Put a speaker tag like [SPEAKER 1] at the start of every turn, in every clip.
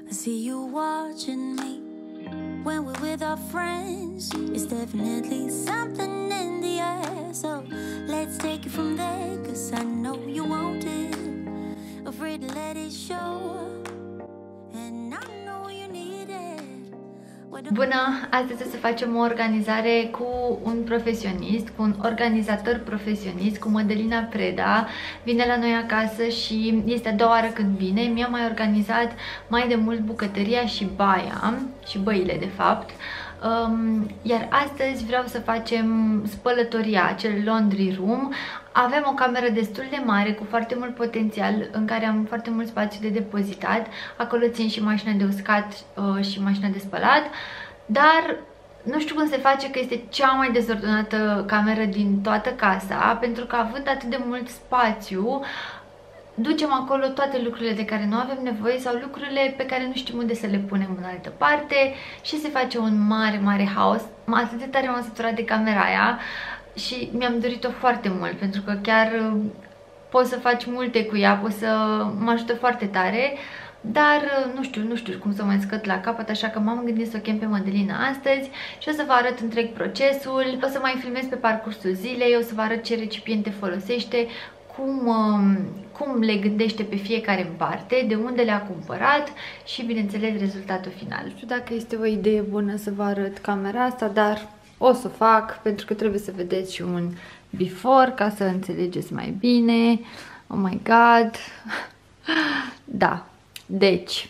[SPEAKER 1] I see you watching me when we're with our friends. It's definitely something in the air. So let's take it from there, 'cause I know you want it. Afraid to let it show. And I know you need it.
[SPEAKER 2] Bună! Astăzi o să facem o organizare cu un profesionist, cu un organizator profesionist, cu Mădălina Preda. Vine la noi acasă și este a doua oară când vine. Mi-a mai organizat mai de mult bucătăria și baia, și băile de fapt. Iar astăzi vreau să facem spălătoria, acel laundry room. Avem o cameră destul de mare, cu foarte mult potențial, în care am foarte mult spațiu de depozitat. Acolo țin și mașina de uscat și mașina de spălat. Dar nu știu cum se face că este cea mai dezordonată cameră din toată casa, pentru că având atât de mult spațiu, ducem acolo toate lucrurile de care nu avem nevoie sau lucrurile pe care nu știm unde să le punem în altă parte și se face un mare, mare haos. Atât de tare m-am săturat de camera aia și mi-am dorit-o foarte mult, pentru că chiar poți să faci multe cu ea, poți să mă ajută foarte tare, dar nu știu cum să mai scot la capăt, așa că m-am gândit să o chem pe Mădălina astăzi și o să vă arăt întreg procesul, o să mai filmez pe parcursul zilei, o să vă arăt ce recipiente folosește, cum le gândește pe fiecare în parte, de unde le-a cumpărat și, bineînțeles, rezultatul final. Nu știu dacă este o idee bună să vă arăt camera asta, dar o să o fac pentru că trebuie să vedeți și un before ca să înțelegeți mai bine. Oh my god! Da, deci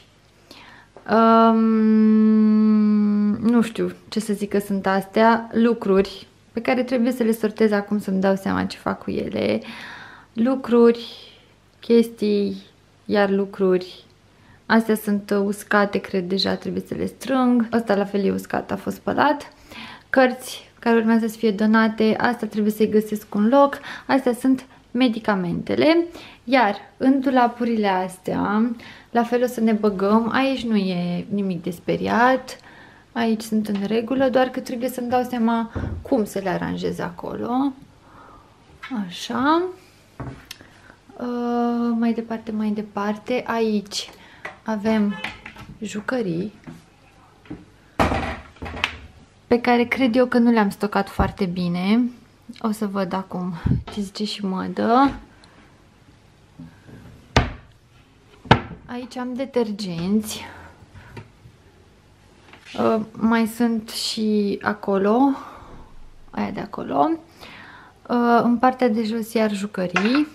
[SPEAKER 2] nu știu ce să zic, că sunt astea lucruri pe care trebuie să le sortez acum, să-mi dau seama ce fac cu ele. Lucruri, chestii, iar lucruri. Astea sunt uscate, cred, deja trebuie să le strâng. Ăsta la fel e uscat, a fost spălat. Cărți care urmează să fie donate, asta trebuie să-i găsesc un loc. Astea sunt medicamentele. Iar în dulapurile astea, la fel o să ne băgăm. Aici nu e nimic de speriat. Aici sunt în regulă, doar că trebuie să-mi dau seama cum să le aranjez acolo. Așa. Mai departe, aici avem jucării pe care cred eu că nu le-am stocat foarte bine. O să văd acum ce zice și Mădă. Aici am detergenți. Mai sunt și acolo, aia de acolo. În partea de jos iar jucării.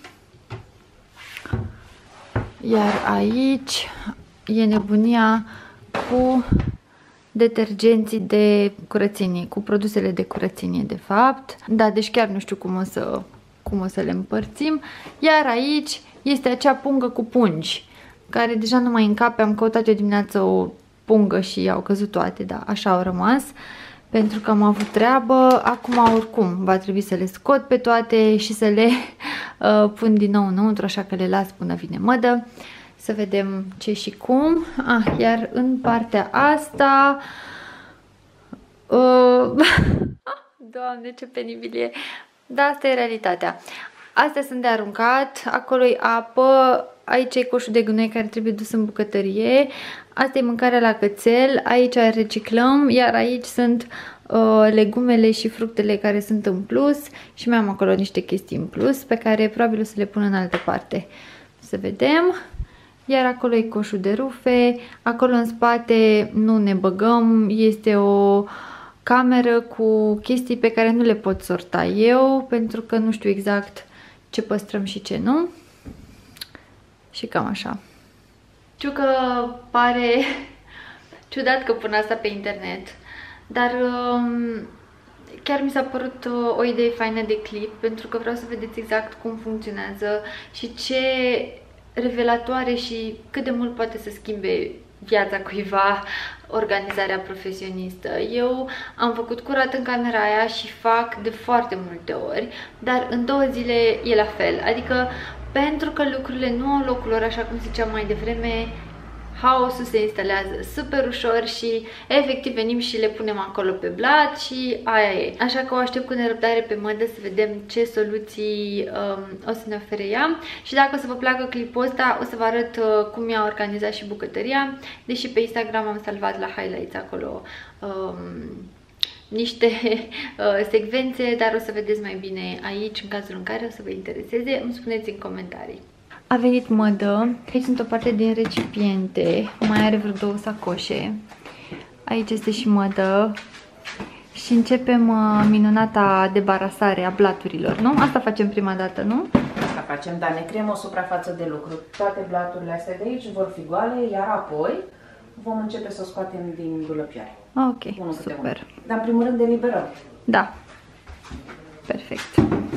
[SPEAKER 2] Iar aici e nebunia cu detergenții de curățenie, cu produsele de curățenie de fapt. Da, deci chiar nu știu cum o să le împărțim. Iar aici este acea pungă cu pungi, care deja nu mai încape. Am căutat eu dimineață o pungă și au căzut toate, da, așa au rămas. Pentru că am avut treabă. Acum oricum va trebui să le scot pe toate și să le pun din nou înăuntru, așa că le las până vine Mădă. Să vedem ce și cum. Iar în partea asta Doamne, ce penibil e. Da, asta e realitatea. Astea sunt de aruncat, acolo e apă, aici e coșul de gunoi care trebuie dus în bucătărie, asta e mâncarea la cățel, aici reciclăm, iar aici sunt legumele și fructele care sunt în plus și mai am acolo niște chestii în plus pe care probabil o să le pun în altă parte. Să vedem. Iar acolo e coșul de rufe, acolo în spate nu ne băgăm, este o cameră cu chestii pe care nu le pot sorta eu, pentru că nu știu exact ce păstrăm și ce nu. Și cam așa. Știu că pare ciudat că pun asta pe internet, dar chiar mi s-a părut o idee faină de clip, pentru că vreau să vedeți exact cum funcționează și ce revelatoare și cât de mult poate să schimbe viața cuiva organizarea profesionistă. Eu am făcut curat în camera aia și fac de foarte multe ori, dar în 2 zile e la fel. Adică pentru că lucrurile nu au locul lor, așa cum ziceam mai devreme, haosul se instalează super ușor și efectiv venim și le punem acolo pe blat și aia e. Așa că o aștept cu nerăbdare pe Mădă să vedem ce soluții o să ne ofere ea. Și dacă o să vă placă clipul ăsta, o să vă arăt cum i-a organizat și bucătăria, deși pe Instagram am salvat la highlights acolo niște secvențe, dar o să vedeți mai bine aici, în cazul în care o să vă intereseze, îmi spuneți în comentarii. A venit Mădă, aici sunt o parte din recipiente, mai are vreo 2 sacoșe, aici este și Mădă și începem minunata debarasare a blaturilor, nu? Asta facem prima dată, nu?
[SPEAKER 3] Asta facem, dar ne creăm o suprafață de lucru. Toate blaturile astea de aici vor fi goale, iar apoi vom începe să o scoatem din dulăpioare.
[SPEAKER 2] Ok, super.
[SPEAKER 3] Dar în primul rând deliberăm.
[SPEAKER 2] Da, perfect.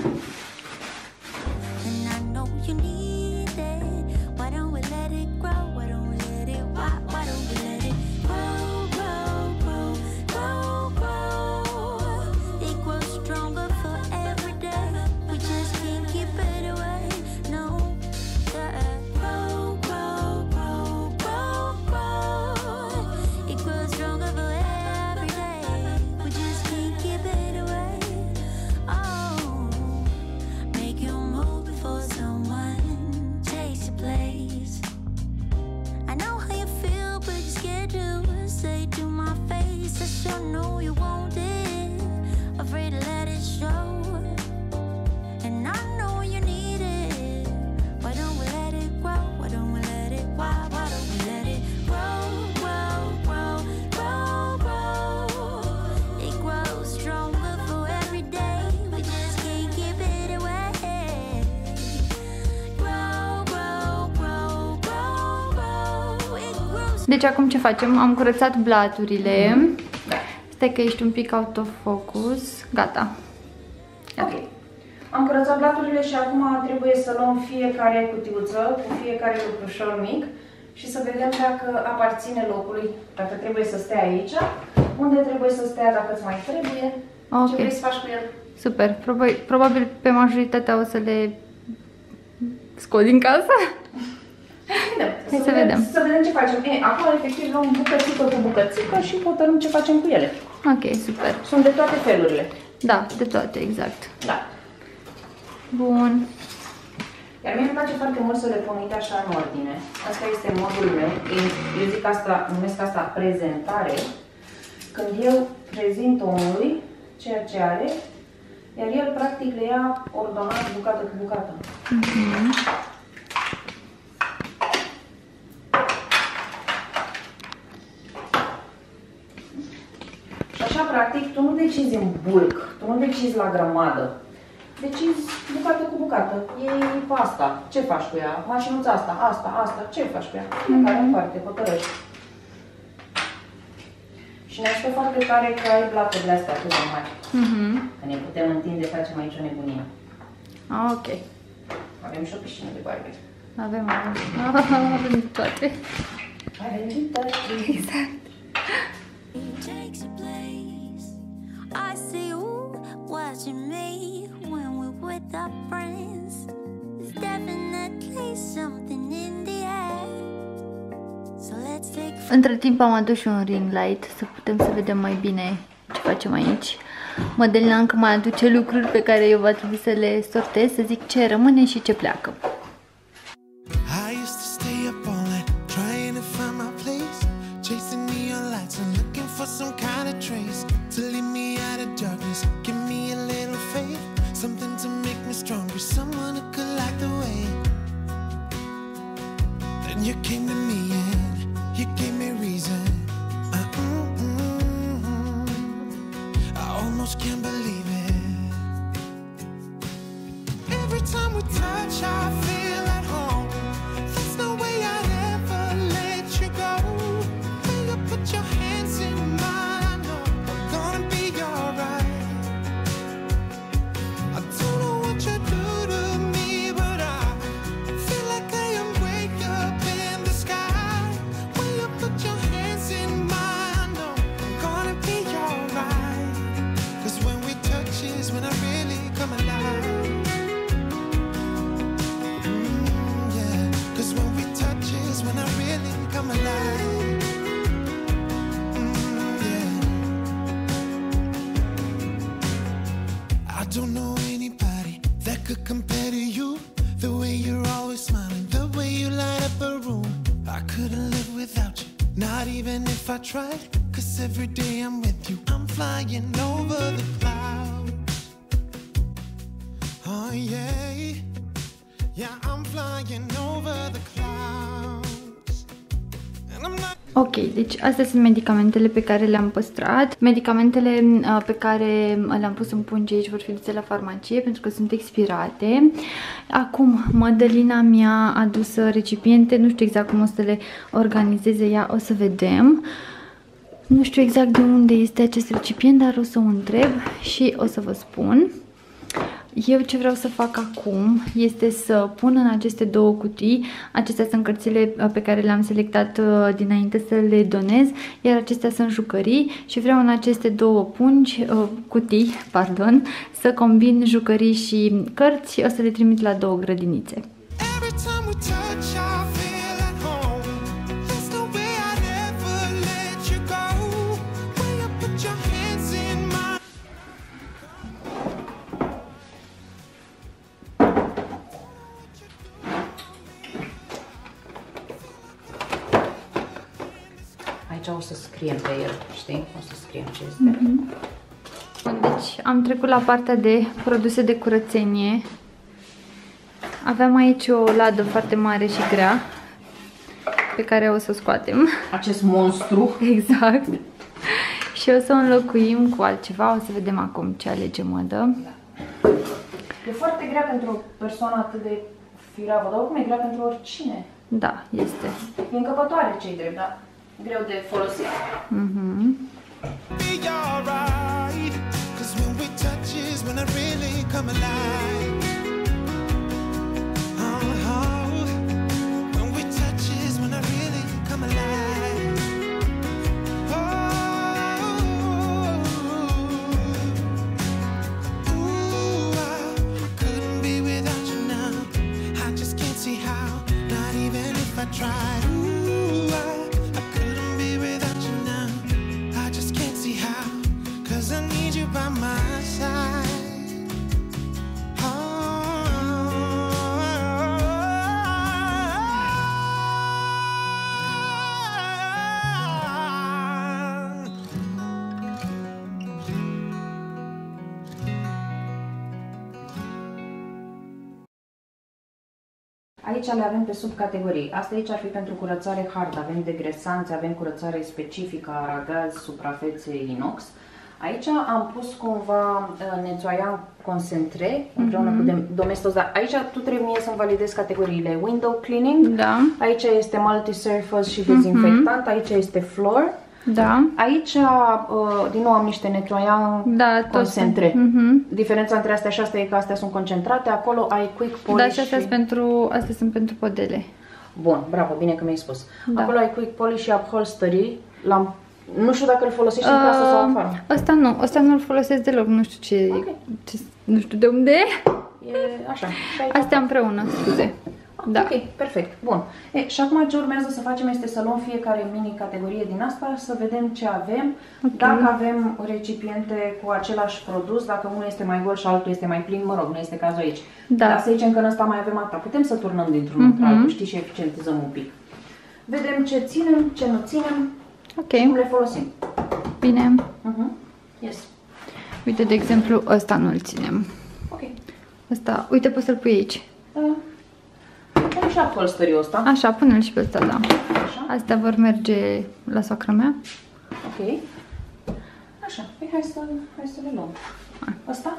[SPEAKER 2] Deci acum ce facem? Am curățat blaturile.
[SPEAKER 3] Da.
[SPEAKER 2] Stai că ești un pic out of focus. Gata.
[SPEAKER 3] Ok. Am curățat blaturile și acum trebuie să luăm fiecare cutiuță cu fiecare lucrușor mic și să vedem dacă aparține locului, dacă trebuie să stea aici, unde trebuie să stea, dacă îți mai trebuie, ce vrei să faci cu el.
[SPEAKER 2] Super. Probabil pe majoritatea o să le scot din casă. Hai să vedem.
[SPEAKER 3] Să vedem ce facem. Acum, efectiv, luăm bucățică cu bucățică și hotărâm ce facem cu ele.
[SPEAKER 2] Ok, super.
[SPEAKER 3] Sunt de toate felurile.
[SPEAKER 2] Da, de toate, exact.
[SPEAKER 3] Da.
[SPEAKER 2] Bun.
[SPEAKER 3] Iar mie îmi place foarte mult să le pun uite așa în ordine. Asta este modul meu. Eu zic asta, numesc asta prezentare. Când eu prezint omului ceea ce are, iar el practic le ia ordonat bucată cu bucată. Așa, practic, tu nu decizi în bulk, tu nu decizi la grămadă. Decizi bucată cu bucată. Iei pasta, ce faci cu ea? Mașinuța asta, ce faci cu ea? Fiecare în parte, hotărăști. Și ne ajută foarte tare că ai blaturile astea atât de mari. Că ne putem întinde, facem aici o nebunie.
[SPEAKER 2] Ok.
[SPEAKER 3] Avem și o piscină de barbie.
[SPEAKER 2] Avem toate.
[SPEAKER 3] Avem toate.
[SPEAKER 2] Exact.
[SPEAKER 1] I see you watching me when we're with our friends. There's definitely something in the air. So let's take.
[SPEAKER 2] Între timp am adus și un ring light să putem să vedem mai bine ce facem aici. Mădălina încă mai aduce lucruri pe care eu va trebui să le sortez, să zic ce rămâne și ce pleacă.
[SPEAKER 4] You came to me and you gave me reason. I almost can't believe it. Every time we touch, I feel Not even if I tried, 'cause every day I'm with you, I'm flying over the clouds. Oh yeah, yeah, I'm flying over the clouds. And I'm not.
[SPEAKER 2] Ok, deci astea sunt medicamentele pe care le-am păstrat. Medicamentele pe care le-am pus în pungi aici vor fi duse la farmacie pentru că sunt expirate. Acum, Mădălina mi-a adus recipiente, nu știu exact cum o să le organizeze ea, o să vedem. Nu știu exact de unde este acest recipient, dar o să o întreb și o să vă spun. Eu ce vreau să fac acum este să pun în aceste două cutii, acestea sunt cărțile pe care le-am selectat dinainte să le donez, iar acestea sunt jucării și vreau în aceste două cutii, să combin jucării și cărți, o să le trimit la două grădinițe.
[SPEAKER 3] O să scriem pe el, știi? O să scriem ce este.
[SPEAKER 2] Bun, deci am trecut la partea de produse de curățenie. Aveam aici o ladă foarte mare și grea pe care o să o scoatem.
[SPEAKER 3] Acest monstru.
[SPEAKER 2] Exact. Și o să o înlocuim cu altceva. O să vedem acum ce alege Mădă.
[SPEAKER 3] Da. E foarte grea pentru o persoană atât de firavă, dar oricum e grea pentru oricine.
[SPEAKER 2] Da, este.
[SPEAKER 3] E încăpătoare, ce-i drept, da? Greu de folosit. Aici le avem pe subcategorii. Asta aici ar fi pentru curățare hard. Avem degresanți, avem curățare specifică, aragaz, suprafețe, inox. Aici am pus cumva Nettoyant Concentré împreună cu Domestos. Dar aici tu trebuie să-mi validezi categoriile. Window cleaning. Da. Aici este multi-surface și dezinfectant. Aici este floor.
[SPEAKER 2] Da.
[SPEAKER 3] Aici, din nou, am niște Nettoyant Concentré. Diferența între astea și astea e că astea sunt concentrate. Acolo ai quick polish.
[SPEAKER 2] Da, și astea sunt pentru podele.
[SPEAKER 3] Bun, bravo, bine că mi-ai spus. Da. Acolo ai quick polish și upholstery. Nu știu dacă îl folosești în casă sau afară.
[SPEAKER 2] Ăsta nu îl folosesc deloc, nu știu ce, nu știu de unde e.
[SPEAKER 3] E așa.
[SPEAKER 2] Astea împreună, scuze.
[SPEAKER 3] Da. Ok, perfect. Bun. Și acum ce urmează să facem este să luăm fiecare mini-categorie din asta, să vedem ce avem. Okay. Dacă avem recipiente cu același produs, dacă unul este mai gol și altul este mai plin, mă rog, nu este cazul aici. Da. Dar să zicem că în ăsta mai avem atâta. Putem să turnăm dintr-unul într-altul, știi, și eficientizăm un pic. Vedem ce ținem, ce nu ținem și cum le folosim.
[SPEAKER 2] Bine.
[SPEAKER 3] Yes.
[SPEAKER 2] Uite, de exemplu, ăsta nu-l ținem.
[SPEAKER 3] Ok.
[SPEAKER 2] Ăsta, uite, poți să-l pui aici.
[SPEAKER 3] Punem și upholstery-ul ăsta.
[SPEAKER 2] Așa, pune-l și pe ăsta, da.
[SPEAKER 3] Așa.
[SPEAKER 2] Astea vor merge la soacră mea.
[SPEAKER 3] Ok. Așa, păi hai să le luăm. Ăsta?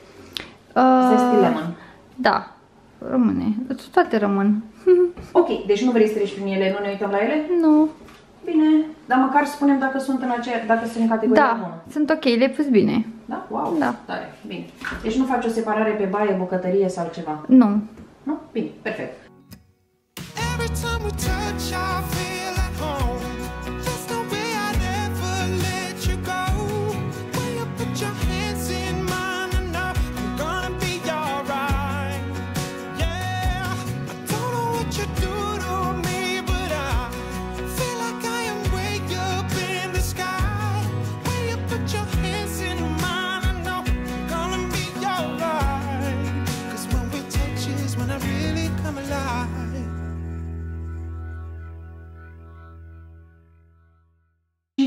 [SPEAKER 3] Zesty lemon.
[SPEAKER 2] Da, rămâne. Toate rămân.
[SPEAKER 3] Ok, deci nu vrei să treci prin ele, nu ne uităm la ele?
[SPEAKER 2] Nu.
[SPEAKER 3] Bine, dar măcar spunem dacă sunt dacă sunt în categoria bună.
[SPEAKER 2] Da, sunt ok, le-ai pus bine.
[SPEAKER 3] Da? Wow,
[SPEAKER 2] da.
[SPEAKER 3] Tare, bine. Deci nu faci o separare pe baie, bucătărie sau ceva?
[SPEAKER 2] Nu.
[SPEAKER 3] Nu? Bine, perfect.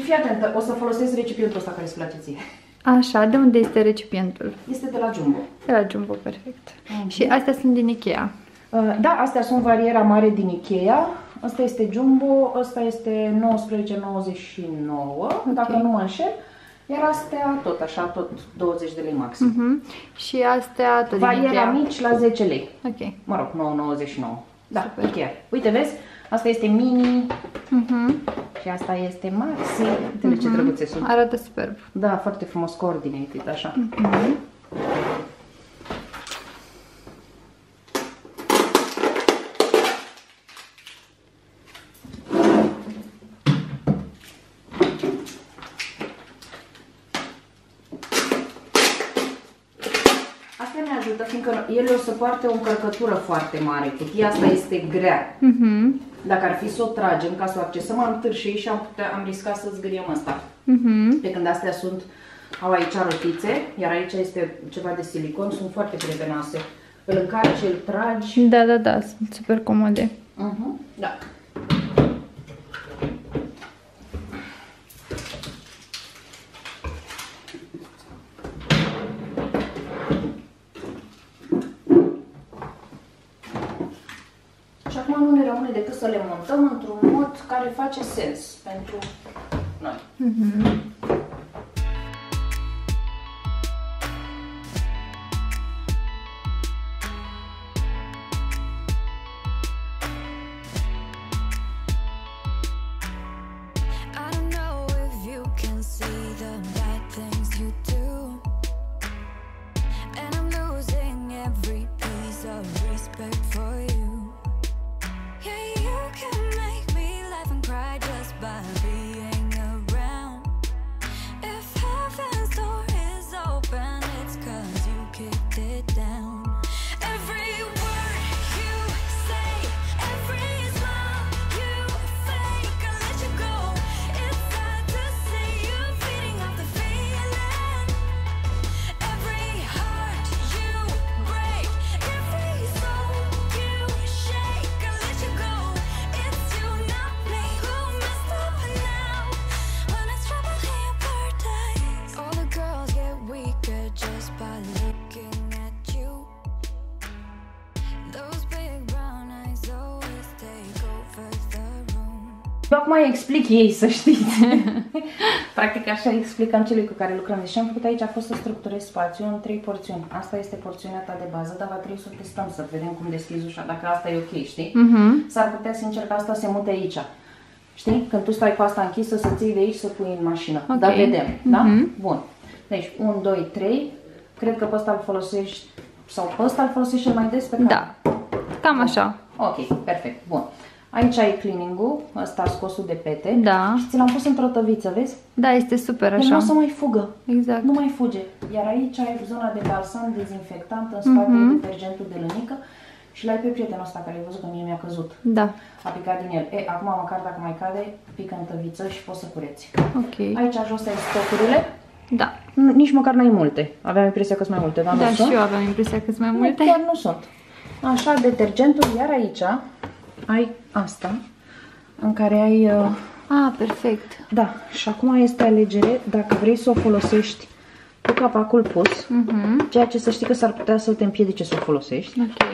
[SPEAKER 3] fii atentă, o să folosesc recipientul ăsta care îți place ție.
[SPEAKER 2] Așa, de unde este recipientul?
[SPEAKER 3] Este de la Jumbo.
[SPEAKER 2] De la Jumbo, perfect. Și astea sunt din Ikea.
[SPEAKER 3] Da, astea sunt variera mare din Ikea. Asta este Jumbo, asta este 19,99, dacă nu mă înșel. Iar astea tot așa, tot 20 de lei maxim.
[SPEAKER 2] Și astea tot din
[SPEAKER 3] Variera
[SPEAKER 2] Ikea.
[SPEAKER 3] mici la 10 lei.
[SPEAKER 2] Ok.
[SPEAKER 3] Mă rog, 9,99. Da,
[SPEAKER 2] Super.
[SPEAKER 3] Ikea. Uite, vezi? Asta este mini și asta este maxi. Uite ce drăguțe sunt.
[SPEAKER 2] Arată superb.
[SPEAKER 3] Da, foarte frumos coordinated, așa. Asta ne ajută, fiindcă ele o să poarte o încărcătură foarte mare. Cutia asta este grea. Dacă ar fi să o tragem ca să o accesăm, am târșii și am riscat să zgâriem asta. Pe când astea au aici rotițe, iar aici este ceva de silicon, sunt foarte prietenoase. Îl încarci, îl tragi.
[SPEAKER 2] Da, sunt super comode.
[SPEAKER 3] Da. Și acum nu ne rămâne decât să le montăm într-un mod care face sens pentru noi.
[SPEAKER 1] I don't know if you can see the bad things you do, and I'm losing every piece of respect for you. Yeah, you can make me laugh and cry just by being around. If heaven's door is open, it's 'cause you kicked it down. Every word you say, every smile you fake, I let you go. It's sad to see you feeding off the feeling. Every heart you break, every soul you shake, I let you go. It's you, not me, who messed up now. When it's trouble in your paradise, all the girls get weaker just by looking at you. Those big brown eyes always take over the room.
[SPEAKER 3] Eu acum îi explic ei, să știți. Practic așa explicam celui cu care lucrăm. Deci ce am făcut aici a fost să structurez spațiul în 3 porțiuni. Asta este porțiunea ta de bază, dar va trebui să o testăm, să vedem cum deschizi ușa, dacă asta e ok, știi? S-ar putea, sincer, ca asta se mute aici. Știi? Când tu stai cu asta închisă, să ții de aici, să pui în mașină.
[SPEAKER 2] Ok.
[SPEAKER 3] Dar vedem, da? Bun. Deci, 1, 2, 3. Cred că pe ăsta îl folosești, sau pe ăsta îl folosești cel mai des pe care?
[SPEAKER 2] Da, cam așa.
[SPEAKER 3] Ok, perfect, bun. Aici ai cleaning-ul, ăsta scosul de pete.
[SPEAKER 2] Da.
[SPEAKER 3] Și ți l-am pus într-o tăviță, vezi?
[SPEAKER 2] Da, este super
[SPEAKER 3] Deci nu o
[SPEAKER 2] așa.
[SPEAKER 3] să mai fugă.
[SPEAKER 2] Exact.
[SPEAKER 3] Nu mai fuge. Iar aici ai zona de balsam, dezinfectant, în spatele detergentul de lănică și l-ai pe prietenul ăsta care ai văzut că mie mi-a căzut.
[SPEAKER 2] Da.
[SPEAKER 3] A picat din el. Acum măcar dacă mai cade, pică în tăviță și poți să cureți.
[SPEAKER 2] Ok.
[SPEAKER 3] Aici jos ai stocurile.
[SPEAKER 2] Da.
[SPEAKER 3] Nici măcar n-ai multe. Aveam impresia că sunt mai multe, dar
[SPEAKER 2] Da,
[SPEAKER 3] nu sunt.
[SPEAKER 2] și eu aveam impresia că sunt mai multe.
[SPEAKER 3] Chiar nu sunt. Așa, detergentul, iar aici ai asta, în care ai...
[SPEAKER 2] Perfect.
[SPEAKER 3] Da, și acum este alegere dacă vrei să o folosești cu capacul pus, ceea ce să știi că s-ar putea să te împiedice să o folosești.
[SPEAKER 2] Ok.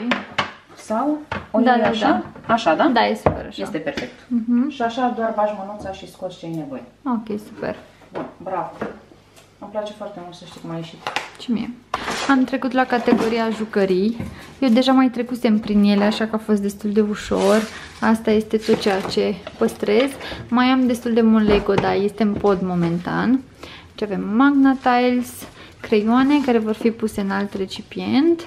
[SPEAKER 3] Sau o
[SPEAKER 2] Da,
[SPEAKER 3] iei
[SPEAKER 2] da,
[SPEAKER 3] așa,
[SPEAKER 2] da.
[SPEAKER 3] așa, da?
[SPEAKER 2] Da, e super așa.
[SPEAKER 3] Este perfect. Și așa doar bagi mânuța și scoți ce ai nevoie.
[SPEAKER 2] Ok, super.
[SPEAKER 3] Bun, bravo. Îmi place foarte mult să știi cum a ieșit.
[SPEAKER 2] Și mie. Am trecut la categoria jucării. Eu deja mai trecusem prin ele, așa că a fost destul de ușor. Asta este tot ceea ce păstrez. Mai am destul de mult Lego, dar este în pod momentan. Deci avem Magna Tiles, creioane care vor fi puse în alt recipient,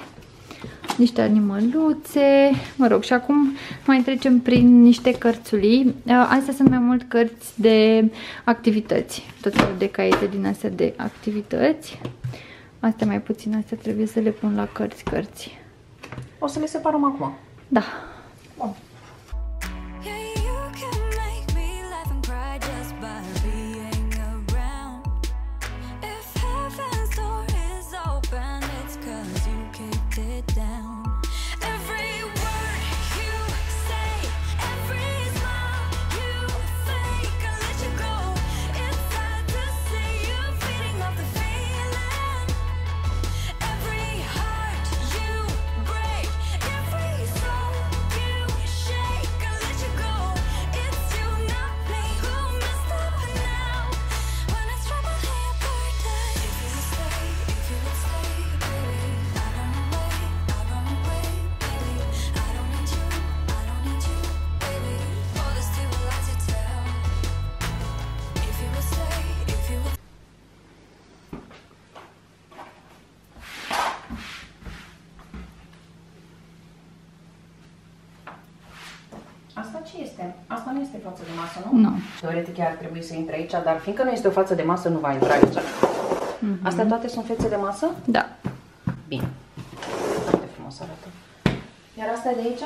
[SPEAKER 2] niște animăluțe, mă rog, și acum mai trecem prin niște cărțulii. Astea sunt mai mult cărți de activități, tot felul de caiete din astea de activități. Astea mai puțin, astea trebuie să le pun la cărți.
[SPEAKER 3] O să le separăm acum.
[SPEAKER 2] Da.
[SPEAKER 3] Bun.
[SPEAKER 1] Yeah, you can make me laugh and cry just by being around. If heaven's door is open, it's 'cause you kicked it down. Every word you say, every smile you fake, I let you go. It's
[SPEAKER 3] Asta nu este față de masă, nu?
[SPEAKER 2] Nu.
[SPEAKER 3] Teoretic ar trebui să intre aici, dar fiindcă nu este o față de masă, nu va intra aici. Astea toate sunt fețe de masă?
[SPEAKER 2] Da.
[SPEAKER 3] Bine. Foarte frumos arată. Iar asta de aici?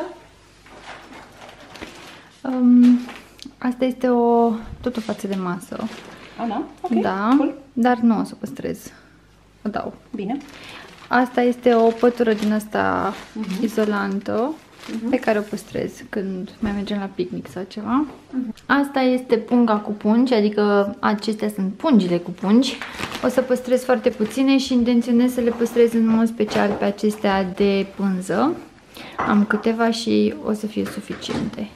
[SPEAKER 2] Asta este tot o față de masă.
[SPEAKER 3] Da? Ok,
[SPEAKER 2] da,
[SPEAKER 3] cool.
[SPEAKER 2] Dar nu o să o păstrez. O dau.
[SPEAKER 3] Bine.
[SPEAKER 2] Asta este o pătură din asta izolantă pe care o păstrez când mai mergem la picnic sau ceva. Asta este punga cu pungi, adică acestea sunt pungile cu pungi. O să păstrez foarte puține și intenționez să le păstrez în mod special pe acestea de pânză. Am câteva și o să fie suficiente.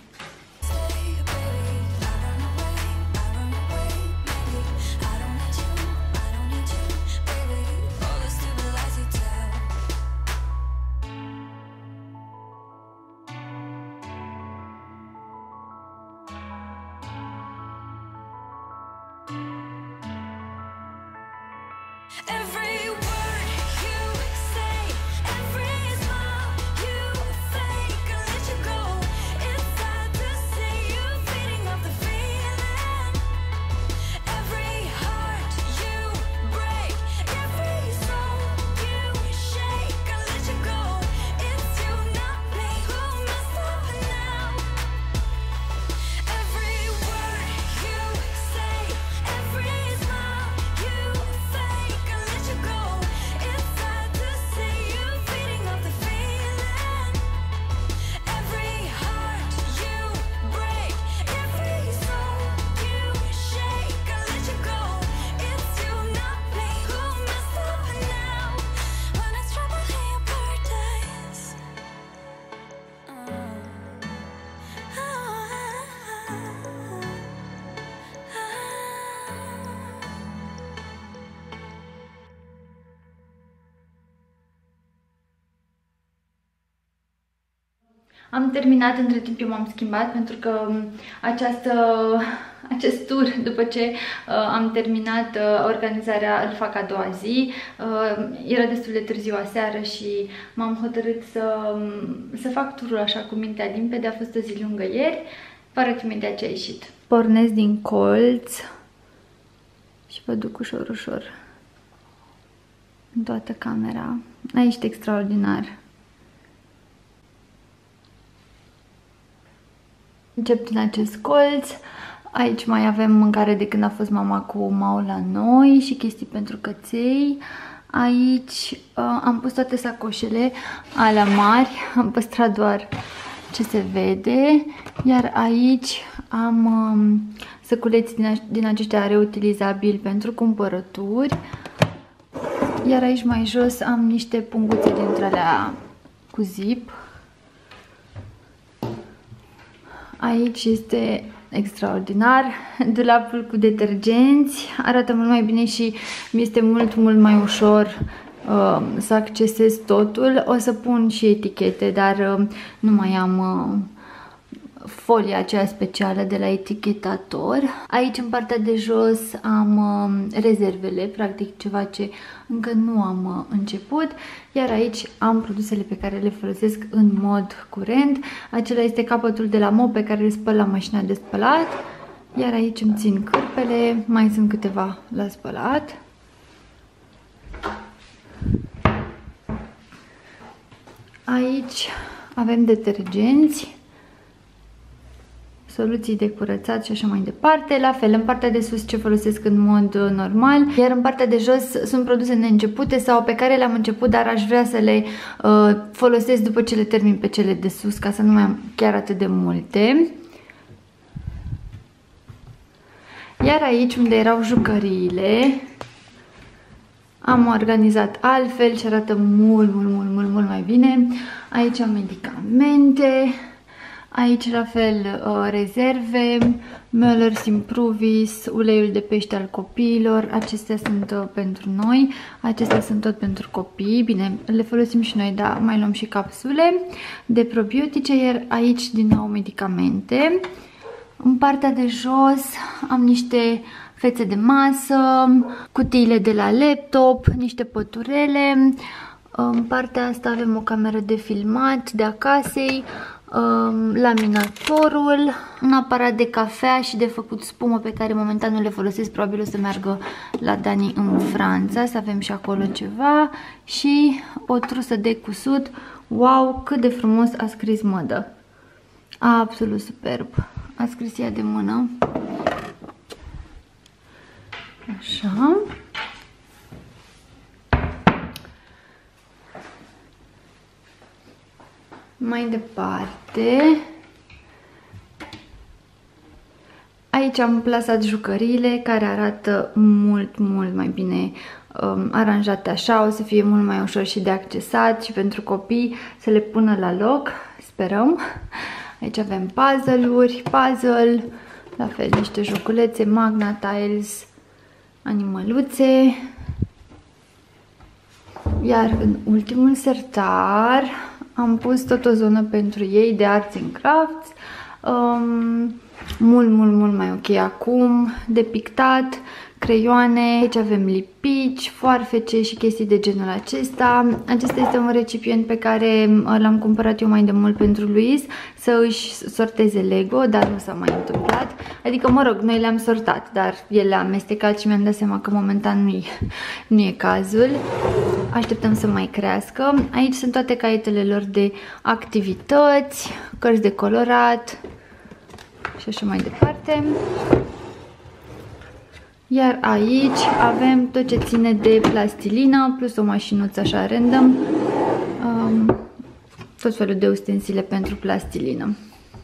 [SPEAKER 1] Every word you say, every smile you fake, I let you go. It's sad to see you feeding off the feeling. Every heart you break, every soul you shake, I let you go. It's you, not me, who messed up now. Every word you say, every smile you fake, I let you go. It's sad to see you feeding off the feeling. Every heart you break, every soul you shake, I let you go. It's you, not me, who messed up now. When it's trouble in your paradise.
[SPEAKER 2] Am terminat, între timp eu m-am schimbat pentru că acest tur, după ce am terminat organizarea, îl fac a doua zi. Era destul de târziu aseară și m-am hotărât să fac turul așa cu mintea limpede. A fost o zi lungă ieri. Vă arăt imediat ce a ieșit. Pornesc din colț și vă duc ușor, ușor în toată camera. A ieșit extraordinar. Încep din acest colț. Aici mai avem mâncare de când a fost mama cu Mau la noi și chestii pentru căței. Aici am pus toate sacoșele alea mari, am păstrat doar ce se vede. Iar aici am săculeți din aceștia reutilizabili pentru cumpărături. Iar aici mai jos am niște punguțe dintre alea cu zip. Aici este extraordinar, dulapul cu detergenți, arată mult mai bine și mi este mult mai ușor să accesez totul. O să pun și etichete, dar nu mai am folia aceea specială de la etichetator. Aici în partea de jos am rezervele, practic ceva ce încă nu am început. Iar aici am produsele pe care le folosesc în mod curent. Acela este capătul de la mop pe care îl spăl la mașina de spălat. Iar aici îmi țin cârpele, mai sunt câteva la spălat. Aici avem detergenți, soluții de curățat și așa mai departe. La fel, în partea de sus ce folosesc în mod normal, iar în partea de jos sunt produse neîncepute sau pe care le-am început, dar aș vrea să le folosesc după ce le termin pe cele de sus, ca să nu mai am chiar atât de multe. Iar aici, unde erau jucăriile, am organizat altfel și arată mult mai bine. Aici am medicamente. Aici la fel rezerve, Möller's Improvis, uleiul de pește al copiilor. Acestea sunt pentru noi, acestea sunt tot pentru copii. Bine, le folosim și noi, dar mai luăm și capsule de probiotice. Iar aici din nou medicamente. În partea de jos am niște fețe de masă, cutiile de la laptop, niște păturele. În partea asta avem o cameră de filmat de acasei. laminatorul, un aparat de cafea și de făcut spumă pe care momentan nu le folosesc, probabil o să meargă la Dani în Franța, să avem și acolo ceva, și o trusă de cusut. Wow, cât de frumos a scris Mădă! Absolut superb! A scris ea de mână. Așa. Mai departe, aici am plasat jucăriile care arată mult mai bine aranjate așa, o să fie mult mai ușor și de accesat și pentru copii să le pună la loc, sperăm. Aici avem puzzle-uri, la fel niște joculețe, Magna Tiles, animăluțe. Iar în ultimul sertar am pus tot o zonă pentru ei de arts and crafts, mult mai ok acum, de pictat, creioane, aici avem lipici, foarfece și chestii de genul acesta. Acesta este un recipient pe care l-am cumpărat eu mai de mult pentru Luis, să își sorteze Lego, dar nu s-a mai întâmplat. Adică, mă rog, noi le-am sortat, dar el le-a amestecat și mi-am dat seama că momentan nu e cazul. Așteptăm să mai crească. Aici sunt toate caietele lor de activități, cărți de colorat și așa mai departe. Iar aici avem tot ce ține de plastilină, plus o mașinuță așa random, tot felul de ustensile pentru plastilină.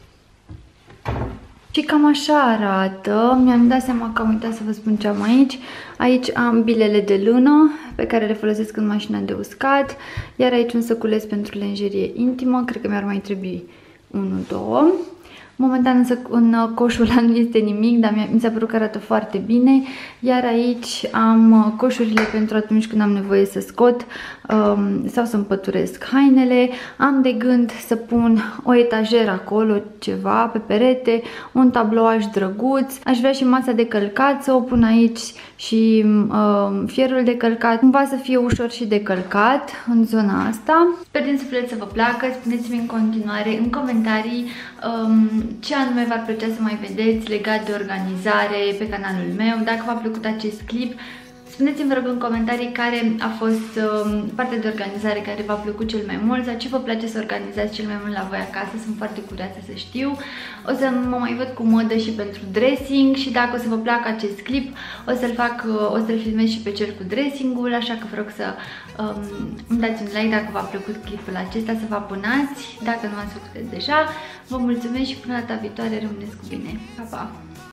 [SPEAKER 2] Și cam așa arată. Mi-am dat seama că am uitat să vă spun ce am aici. Aici am bilele de lână pe care le folosesc în mașina de uscat, iar aici un săculeț pentru lenjerie intimă, cred că mi-ar mai trebui 1-2. Momentan însă în coșul ăla nu este nimic, dar mi s-a părut că arată foarte bine. Iar aici am coșurile pentru atunci când am nevoie să scot sau să împăturesc hainele. Am de gând să pun o etajeră acolo, ceva pe perete, un tablouaș drăguț. Aș vrea și masa de călcat să o pun aici și fierul de călcat, cumva să fie ușor și de călcat în zona asta. Sper din suflet să vă placă. Spuneți-mi în continuare în comentarii ce anume v-ar plăcea să mai vedeți legat de organizare pe canalul meu. Dacă v-a plăcut acest clip, spuneți-mi, vă rog, în comentarii care a fost partea de organizare care v-a plăcut cel mai mult sau ce vă place să organizați cel mai mult la voi acasă. Sunt foarte curioasă să știu. O să mă mai văd cu Mădă și pentru dressing și dacă o să vă placă acest clip, o să-l filmez și pe cel cu dressing-ul, așa că vă rog să îmi dați un like dacă v-a plăcut clipul acesta, să vă abonați dacă nu ați făcut deja. Vă mulțumesc și până data viitoare, rămâneți cu bine. Pa, pa!